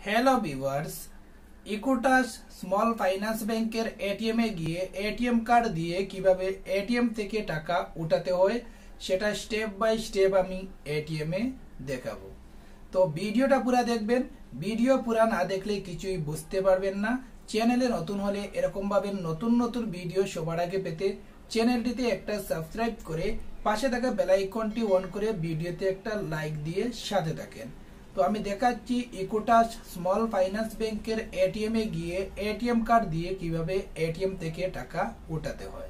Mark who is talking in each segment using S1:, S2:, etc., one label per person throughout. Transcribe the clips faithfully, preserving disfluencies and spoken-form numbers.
S1: Hello viewers, Equitas small finance ব্যাংকের ATM এ গিয়ে এটিএম কার্ড দিয়ে কিভাবে এটিএম থেকে টাকা উঠাতে হয় সেটা স্টেপ বাই স্টেপ আমি এটিএম এ দেখাবো। তো ভিডিওটা পুরো দেখবেন। ভিডিও পুরো না দেখলে কিছুই বুঝতে পারবেন না। চ্যানেলে নতুন হলে এরকম ভাবে নতুন নতুন ভিডিও সবার আগে পেতে চ্যানেলটিতে একটা সাবস্ক্রাইব করে পাশে থাকা বেল আইকনটি অন করে ভিডিওতে একটা লাইক দিয়ে সাথে থাকেন। তো আমি দেখাচ্ছি ইকুটাস স্মল ফাইন্যান্স ব্যাংকের এটিএম এ গিয়ে এটিএম কার্ড দিয়ে কিভাবে এটিএম থেকে টাকা উঠাতে হয়।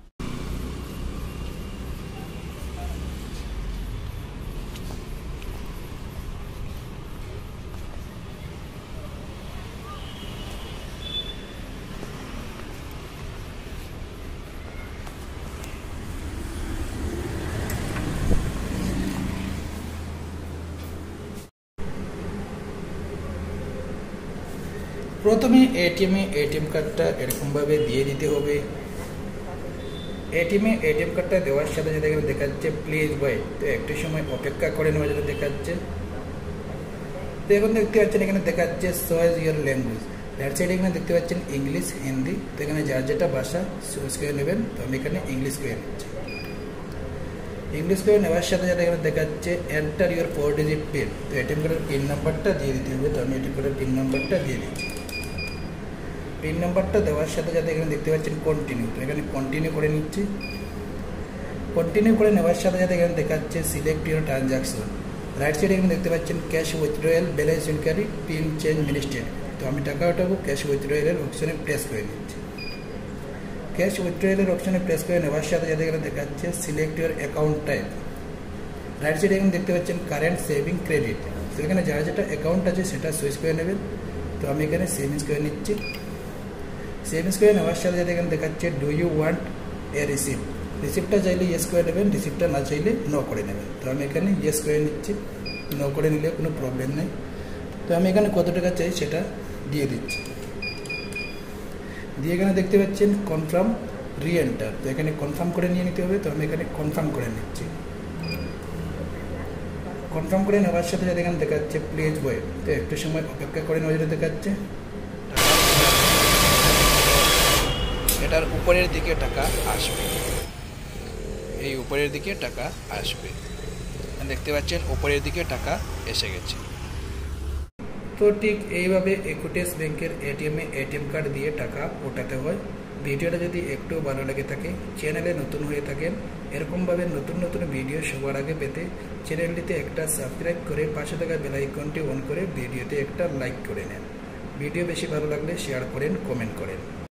S1: প্রথমে এটিএম এ এটিএম কার্ডটা এরকম ভাবে দিয়ে দিতে হবে। এটিএম এ এটিএম কার্ডটা দেওয়ার সাথে সাথে এখানে দেখাচ্ছে প্লিজ ওয়েট, তো একটু সময় অপেক্ষা করে নেওয়ার জন্য দেখাচ্ছে। তো এখন দেখতে পাচ্ছেন এখানে দেখাচ্ছে চয়েস ইউর ল্যাঙ্গুয়েজ, রাইট সাইডে এখানে দেখতে পাচ্ছেন ইংলিশ, হিন্দি। তো এখানে যার যেটা ভাষা চয়েস করে নেবেন। তো আমি এখানে ইংলিশ করে নিচ্ছি। ইংলিশ করে নেওয়ার সাথে সাথে এখানে দেখাচ্ছে enter your four digit pin, তো এটিএম কার্ডের পিন নাম্বারটা দিয়ে দিতে হবে। তো আমি এটিএম কার্ডের পিন নাম্বারটা দিয়ে দিচ্ছি। পিন নাম্বারটা দেওয়ার সাথে সাথে এখানে দেখতে পাচ্ছেন কন্টিনিউ, তো এখানে কন্টিনিউ করে নিচ্ছি। কন্টিনিউ করে নেওয়ার সাথে সাথে এখানে দেখাচ্ছে সিলেক্ট ইউর ট্রানজাকশন, রাইট সাইডে এখানে দেখতে পাচ্ছেন cash withdrawal, balance inquiry, pin change, mini statement. তো আমি টাকা উঠাবো, ক্যাশ উইথড্রয়ালের অপশনে প্রেস করে নিচ্ছি। ক্যাশ উইথড্রয়ালের অপশনে প্রেস করে নেওয়ার সাথে সাথে এখানে দেখাচ্ছে select your account type, right সাইডে এখানে দেখতে পাচ্ছেন কারেন্ট, সেভিং, ক্রেডিট। তো এখানে যার যেটা অ্যাকাউন্ট আছে সেটা সুইচ করে নেবেন। তো আমি এখানে সেভিংস করে নিচ্ছি। সেভিংস করে নেওয়ার সাথে সাথে এখানে দেখাচ্ছে do you want a receipt, রিসিপ্টটা চাইলে ইয়েস করে নেবেন, রিসিপ্টটা না চাইলে নো করে নেবেন। তো আমি এখানে ইয়েস করে নিচ্ছি, নো করে নিলে কোনো প্রবলেম নেই। তো আমি এখানে কত টাকা চাই সেটা দিয়ে দিচ্ছি। দিয়ে এখানে দেখতে পাচ্ছেন কনফার্ম রি এন্টার, তো এখানে কনফার্ম করে নিয়ে নিতে হবে। তো আমি এখানে কনফার্ম করে নিচ্ছি। কনফার্ম করে নেওয়ার সাথে সাথে এখানে দেখাচ্ছে প্লিজ ওয়েট, তো একটু সময় অপেক্ষা করে নেওয়া যেটা দেখাচ্ছে। এটার উপরের দিকে টাকা আসবে, এই উপরের দিকে টাকা আসবে, দেখতে পাচ্ছেন উপরের দিকে টাকা এসে গেছে। তো ঠিক এইভাবে ইকুটাস ব্যাংকের এটিএম এ এটিএম কার্ড দিয়ে টাকা ওঠাতে হয়। ভিডিওটা যদি একটু ভালো লেগে থাকে, চ্যানেলে নতুন হয়ে থাকেন, এরকমভাবে নতুন নতুন ভিডিও সবার আগে পেতে চ্যানেলটিতে একটা সাবস্ক্রাইব করে পাশে থাকা বেল আইকনটি অন করে ভিডিওতে একটা লাইক করে নেন। ভিডিও বেশি ভালো লাগলে শেয়ার করেন, কমেন্ট করেন।